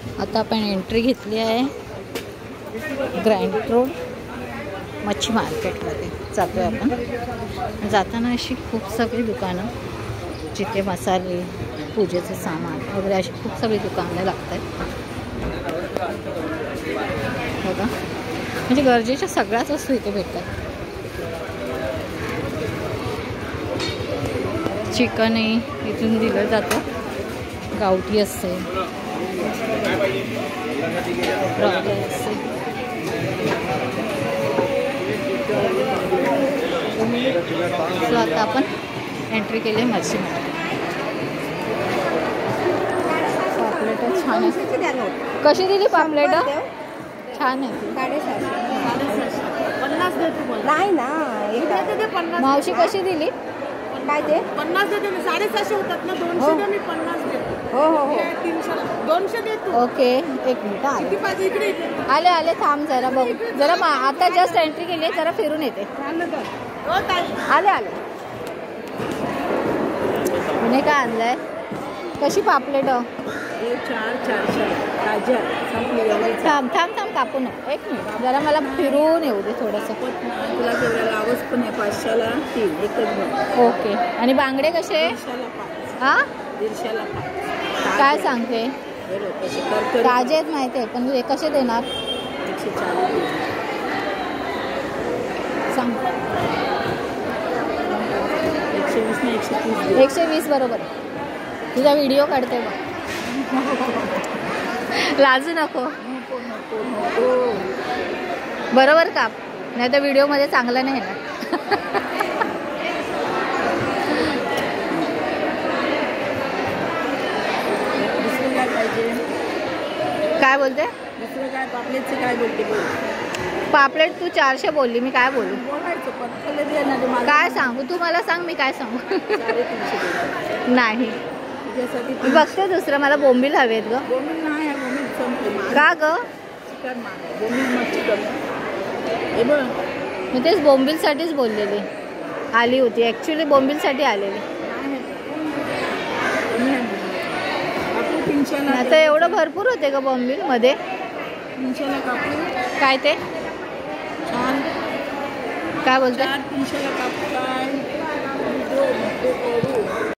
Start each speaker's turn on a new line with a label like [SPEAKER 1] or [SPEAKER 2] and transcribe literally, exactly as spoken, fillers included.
[SPEAKER 1] आता आपण एंट्री घेतली आहे ग्रँड रोड मच्छी मार्केटमध्ये जातोय आपण। जाताना अशी खूप सगळी दुकानं जिथे मसाले पूजेचं सामान वगैरे अशी खूप सगळी दुकानं लागतात बघा। म्हणजे गरजेच्या सगळ्याच वस्तू इथे भेटतात। चिकनही इथून दिलं जातं, गावठी असते, ब्रॉयलर असते। सो आता आपण एंट्री केली आहे मच्छी मार्केट। पापलेट छान आहे। कशी दिली पापलेट? छान आहे।
[SPEAKER 2] पन्नास देतो
[SPEAKER 3] नाही ना,
[SPEAKER 1] मावशी कशी दिली?
[SPEAKER 3] काय ते
[SPEAKER 2] पन्नास देते ना, साडेसहाशे होतात ना, दोनशे दे, मी पन्नास देतो।
[SPEAKER 3] हो हो हो
[SPEAKER 2] तीनशे दोनशे देतो।
[SPEAKER 1] ओके एक मिनिट आले
[SPEAKER 2] किती पाहिजे इकडे?
[SPEAKER 1] आले आले थांब जरा बघू जरा मा आता जस्ट एंट्री केली आहे, जरा फिरून येते।
[SPEAKER 2] हो ताई,
[SPEAKER 1] आले आले। पुणे काय आणलंय? कशी पापलेट?
[SPEAKER 2] चार चारशे ताज्या संपली एवढी।
[SPEAKER 1] थांब थांब थांब कापू नको, एक मिनिट जरा मला फिरून येऊ दे थोडंसं।
[SPEAKER 2] तुला केवढ्याला आवाज पण आहे? पाचशेला तीन एकच बघ।
[SPEAKER 1] ओके आणि बांगडे कसे?
[SPEAKER 2] दीडशेला पाच।
[SPEAKER 1] हा
[SPEAKER 2] दीडशेला पाच।
[SPEAKER 1] काय सांगते?
[SPEAKER 2] कसे करतो
[SPEAKER 1] ताजे आहेत माहिती आहे, पण हे कसे देणार?
[SPEAKER 2] एकशे चाळीस
[SPEAKER 1] सांग।
[SPEAKER 2] एकशे वीस ना एकशे तीस?
[SPEAKER 1] एकशे वीस बरोबर। तुझा व्हिडिओ काढते बघ, लाजू नको बरोबर काप, नाही तर व्हिडिओमध्ये चांगलं नाही येणार। काय बोलते?
[SPEAKER 2] दुसरं काय पापलेटचं काय बोलते?
[SPEAKER 1] पापलेट तू चारशे बोलली, मी काय बोलू?
[SPEAKER 2] बोलायचं पण
[SPEAKER 1] काय सांगू? तू मला सांग, मी काय सांगू? नाही
[SPEAKER 2] तुझ्यासाठी
[SPEAKER 1] मी बघते दुसरं, मला बोंबील हवेत ग।
[SPEAKER 2] बोंबील नाही आहे, बोंबील संपली।
[SPEAKER 1] का ग?
[SPEAKER 2] चिकन माग बोंबील मच्छी कमी। हे बघ
[SPEAKER 1] मी तेच बोंबीलसाठीच बोललेली, आली होती ॲक्च्युली बोंबीलसाठी आलेली। आता एवढं भरपूर होते का बोंबील मध्ये?
[SPEAKER 2] तीनशेला कापू
[SPEAKER 1] काय ते?
[SPEAKER 2] छान
[SPEAKER 1] काय बोलते?
[SPEAKER 2] तीनशेला कापू काय?